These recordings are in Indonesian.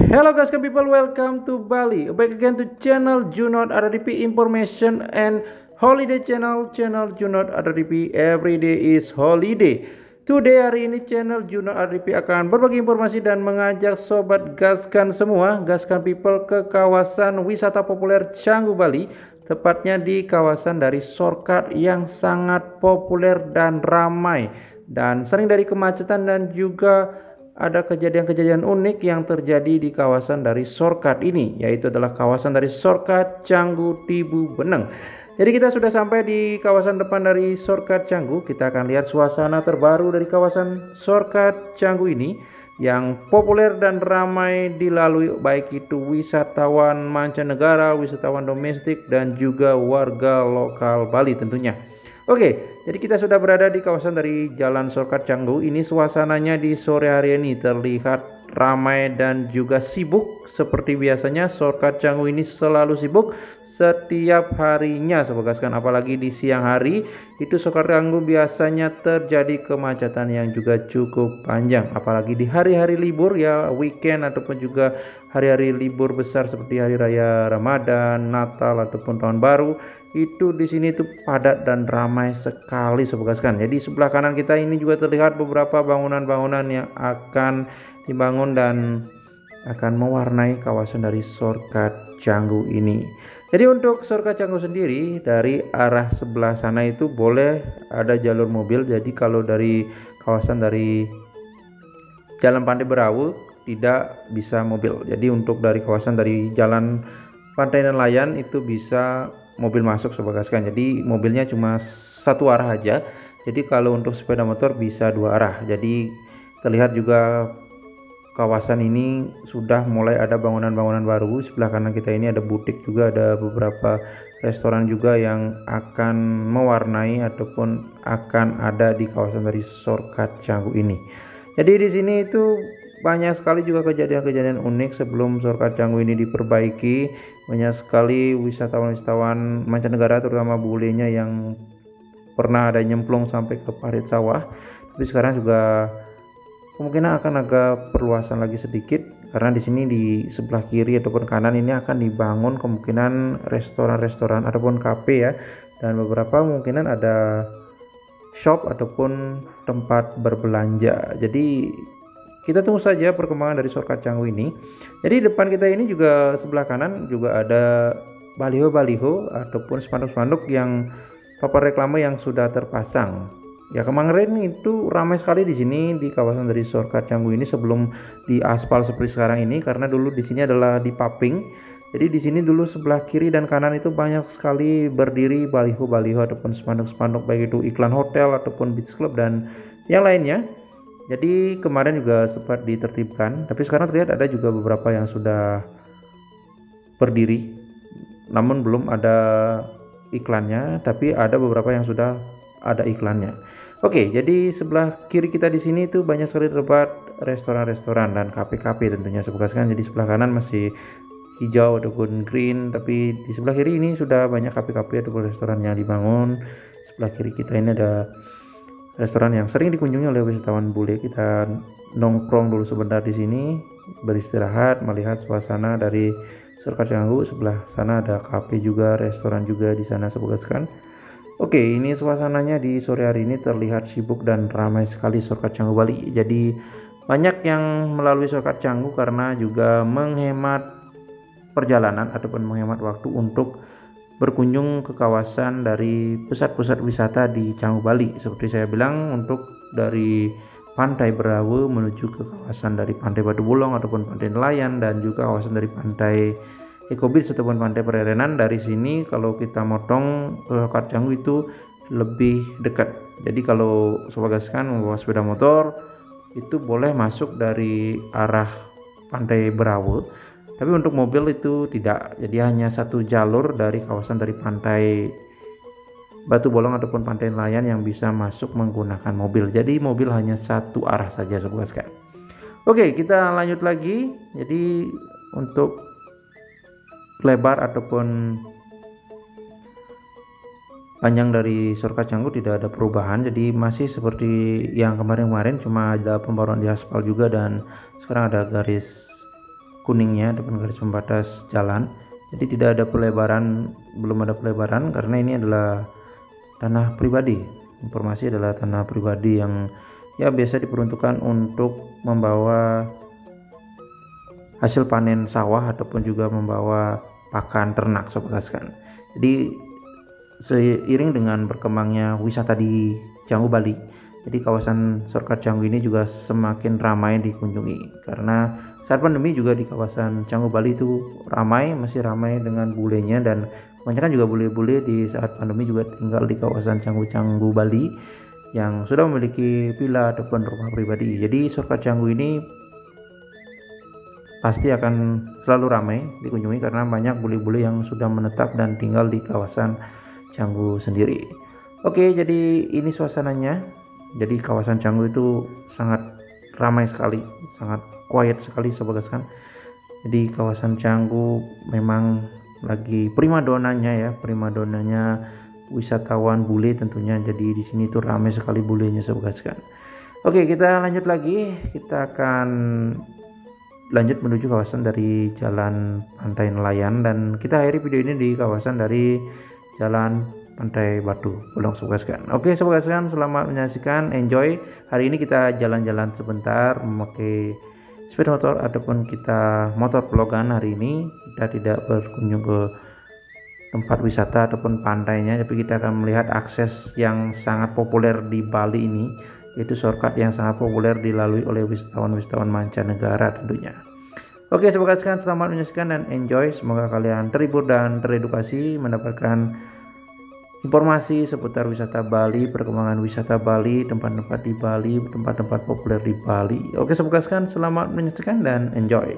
Hello guys, people, welcome to Bali. Back again to channel Junod RDP Information and Holiday channel Junod RDP. Every day is holiday. Today hari ini channel Junod RDP akan berbagi informasi dan mengajak sobat gaskan semua, gaskan people ke kawasan wisata populer Canggu Bali. Tepatnya di kawasan dari shortcut yang sangat populer dan ramai dan sering dari kemacetan, dan juga ada kejadian-kejadian unik yang terjadi di kawasan dari shortcut ini, yaitu adalah kawasan dari shortcut Canggu Tibu Beneng. Jadi kita sudah sampai di kawasan depan dari shortcut Canggu. Kita akan lihat suasana terbaru dari kawasan shortcut Canggu ini yang populer dan ramai dilalui baik itu wisatawan mancanegara, wisatawan domestik, dan juga warga lokal Bali tentunya. Oke, jadi kita sudah berada di kawasan dari Jalan Shortcut Canggu. Ini suasananya di sore hari ini terlihat ramai dan juga sibuk. Seperti biasanya Shortcut Canggu ini selalu sibuk setiap harinya, sobat gaskan. Apalagi di siang hari itu Shortcut Canggu biasanya terjadi kemacetan yang juga cukup panjang. Apalagi di hari-hari libur ya, weekend ataupun juga hari-hari libur besar seperti hari raya Ramadan, Natal ataupun Tahun Baru. Itu di sini tuh padat dan ramai sekali, sobat gaskan. Jadi sebelah kanan kita ini juga terlihat beberapa bangunan-bangunan yang akan dibangun dan akan mewarnai kawasan dari shortcut Canggu ini. Jadi untuk shortcut Canggu sendiri dari arah sebelah sana itu boleh ada jalur mobil. Jadi kalau dari kawasan dari Jalan Pantai Berawu tidak bisa mobil. Jadi untuk dari kawasan dari Jalan Pantai Nelayan itu bisa mobil masuk, sobat gaskan. Jadi mobilnya cuma satu arah aja. Jadi kalau untuk sepeda motor bisa dua arah. Jadi terlihat juga kawasan ini sudah mulai ada bangunan-bangunan baru. Sebelah kanan kita ini ada butik juga, ada beberapa restoran juga yang akan mewarnai ataupun akan ada di kawasan dari shortcut Canggu ini. Jadi di sini itu banyak sekali juga kejadian-kejadian unik sebelum shortcut Canggu ini diperbaiki. Banyak sekali wisatawan-wisatawan mancanegara, terutama bulenya yang pernah ada nyemplung sampai ke parit sawah. Tapi sekarang juga kemungkinan akan agak perluasan lagi sedikit, karena di sini di sebelah kiri ataupun kanan ini akan dibangun kemungkinan restoran-restoran ataupun kafe ya, dan beberapa kemungkinan ada shop ataupun tempat berbelanja. Jadi kita tunggu saja perkembangan dari shortcut Canggu ini. Jadi depan kita ini juga sebelah kanan juga ada baliho-baliho ataupun spanduk-spanduk yang papan reklame yang sudah terpasang. Ya, kemarin itu ramai sekali di sini di kawasan dari shortcut Canggu ini sebelum di aspal seperti sekarang ini, karena dulu di sini adalah di paving. Jadi di sini dulu sebelah kiri dan kanan itu banyak sekali berdiri baliho-baliho ataupun spanduk-spanduk, baik itu iklan hotel ataupun beach club dan yang lainnya. Jadi kemarin juga sempat ditertibkan, tapi sekarang terlihat ada juga beberapa yang sudah berdiri, namun belum ada iklannya, tapi ada beberapa yang sudah ada iklannya. Oke, jadi sebelah kiri kita di sini itu banyak sekali terdapat restoran-restoran dan kafe-kafe tentunya, sobat gaskan. Jadi sebelah kanan masih hijau ataupun green, tapi di sebelah kiri ini sudah banyak kafe-kafe ataupun restoran yang dibangun. Sebelah kiri kita ini ada restoran yang sering dikunjungi oleh wisatawan bule. Kita nongkrong dulu sebentar di sini, beristirahat, melihat suasana dari shortcut Canggu. Sebelah sana ada kafe juga, restoran juga di sana, sobat gaskan. Oke, ini suasananya di sore hari ini terlihat sibuk dan ramai sekali shortcut Canggu Bali. Jadi banyak yang melalui shortcut Canggu karena juga menghemat perjalanan ataupun menghemat waktu untuk berkunjung ke kawasan dari pusat-pusat wisata di Canggu Bali. Seperti saya bilang, untuk dari Pantai Berawu menuju ke kawasan dari Pantai Batu Bolong ataupun Pantai Nelayan, dan juga kawasan dari Pantai Eco Beach ataupun Pantai Pererenan. Dari sini kalau kita motong ke shortcut Canggu itu lebih dekat. Jadi kalau sobat gaskan membawa sepeda motor itu boleh masuk dari arah Pantai Berawu, tapi untuk mobil itu tidak. Jadi hanya satu jalur dari kawasan dari Pantai Batu Bolong ataupun Pantai Nelayan yang bisa masuk menggunakan mobil. Jadi mobil hanya satu arah saja, sobat gaskan. Oke, kita lanjut lagi. Jadi untuk lebar ataupun panjang dari shortcut Canggu tidak ada perubahan. Jadi masih seperti yang kemarin-kemarin, cuma ada pembaruan di aspal juga, dan sekarang ada garis kuningnya ataupun garis pembatas jalan. Jadi tidak ada pelebaran, belum ada pelebaran karena ini adalah tanah pribadi. Informasi adalah tanah pribadi yang ya biasa diperuntukkan untuk membawa hasil panen sawah ataupun juga membawa pakan ternak sobat sekalian. Jadi seiring dengan berkembangnya wisata di Canggu Bali, jadi kawasan shortcut Canggu ini juga semakin ramai dikunjungi karena saat pandemi juga di kawasan Canggu Bali itu masih ramai dengan bulenya, dan kebanyakan juga bule-bule di saat pandemi juga tinggal di kawasan Canggu Bali yang sudah memiliki villa ataupun rumah pribadi. Jadi shortcut Canggu ini pasti akan selalu ramai dikunjungi karena banyak bule-bule yang sudah menetap dan tinggal di kawasan Canggu sendiri. Oke, jadi ini suasananya. Jadi kawasan Canggu itu sangat ramai sekali, sangat quiet sekali sobat sekalian. Jadi kawasan Canggu memang lagi primadonanya wisatawan bule tentunya. Jadi di sini tuh ramai sekali bulenya sobat sekalian. Oke, kita lanjut lagi. Kita akan lanjut menuju kawasan dari Jalan Pantai Nelayan, dan kita akhiri video ini di kawasan dari Jalan Pantai Batu Pulau sobat sekalian. Oke sobat sekalian, selamat menyaksikan, enjoy. Hari ini kita jalan-jalan sebentar memakai sepeda motor ataupun kita motor vlogan. Hari ini kita tidak berkunjung ke tempat wisata ataupun pantainya, tapi kita akan melihat akses yang sangat populer di Bali ini, yaitu shortcut yang sangat populer dilalui oleh wisatawan-wisatawan mancanegara tentunya. Oke sobat sekalian, selamat menyaksikan dan enjoy. Semoga kalian terhibur dan teredukasi mendapatkan informasi seputar wisata Bali, perkembangan wisata Bali, tempat-tempat di Bali, tempat-tempat populer di Bali. Oke sobat sekalian, selamat menyaksikan dan enjoy.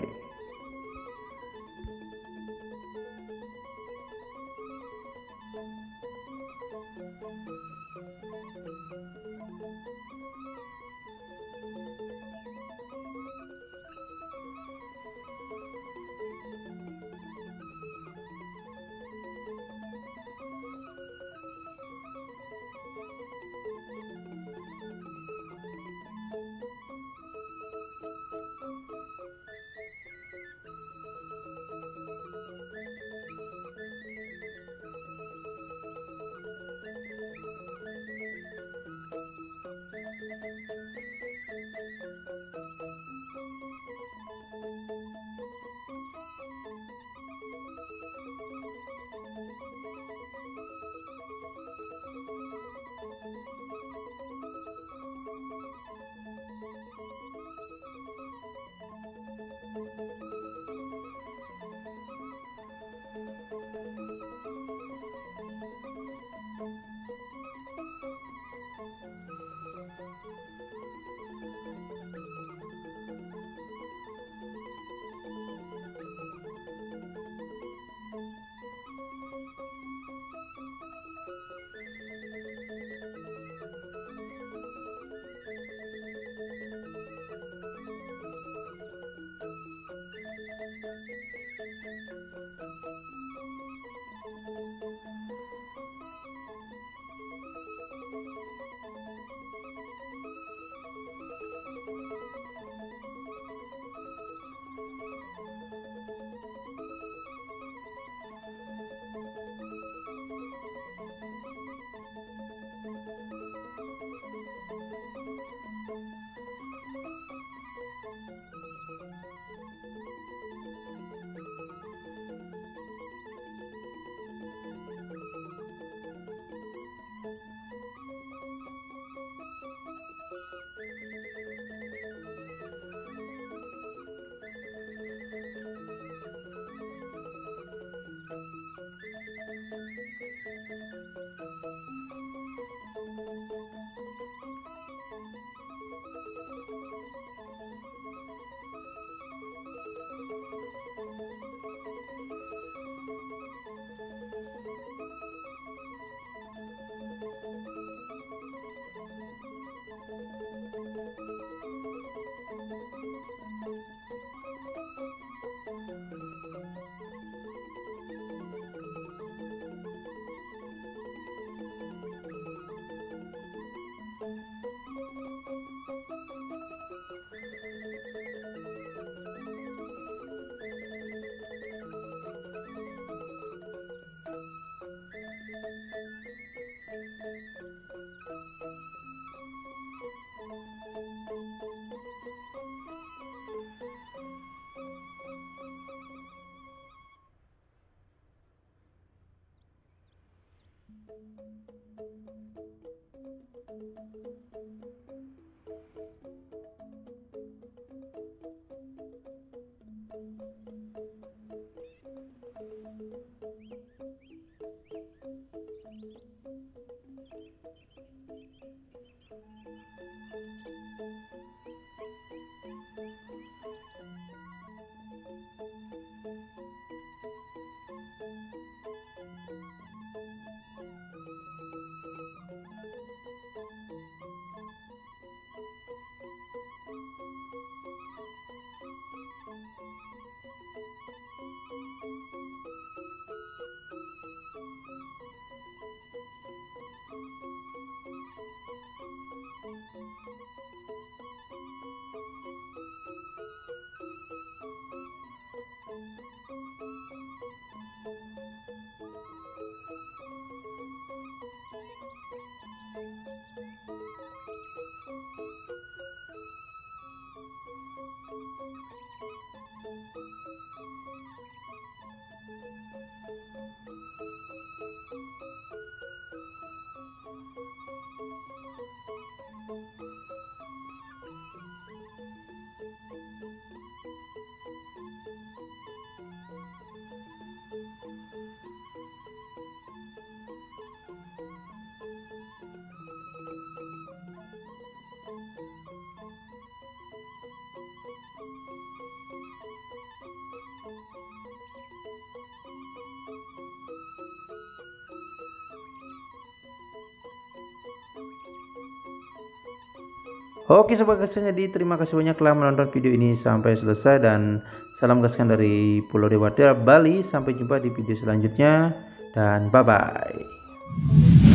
Oke sobat gaskan, jadi terima kasih banyak telah menonton video ini sampai selesai, dan salam gaskan dari Pulau Dewata, Bali. Sampai jumpa di video selanjutnya dan bye bye.